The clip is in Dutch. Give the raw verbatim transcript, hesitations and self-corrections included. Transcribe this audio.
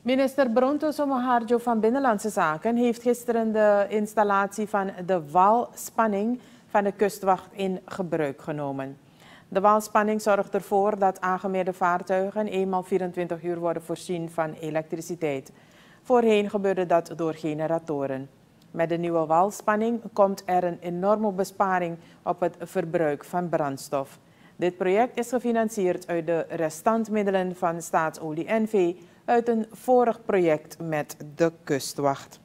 Minister Bronto Somoharjo van Binnenlandse Zaken heeft gisteren de installatie van de walspanning van de kustwacht in gebruik genomen. De walspanning zorgt ervoor dat aangemeerde vaartuigen eenmaal vierentwintig uur worden voorzien van elektriciteit. Voorheen gebeurde dat door generatoren. Met de nieuwe walspanning komt er een enorme besparing op het verbruik van brandstof. Dit project is gefinancierd uit de restantmiddelen van Staatsolie N V uit een vorig project met de kustwacht.